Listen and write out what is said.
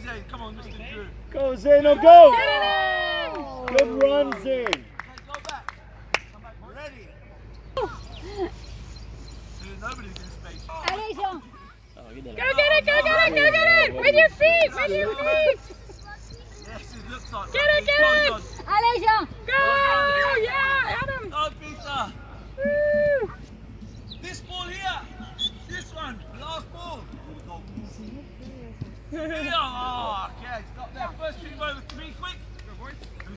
Zane. Come on, Mr. Drew. Go, Zane, or go! Get it in! Good run, Zane. Okay, go back. Come back. Ready. Nobody's in space. Allez, Jean! Oh, Go get it, go get it, go get it! With your feet, with your feet! Yes, it looks like Get it, get it! Allez, Jean! Go! Yeah, Adam! Oh, Peter. Woo! This ball here. This one. Last ball. Oh, okay. Stop there. First team over to me, quick.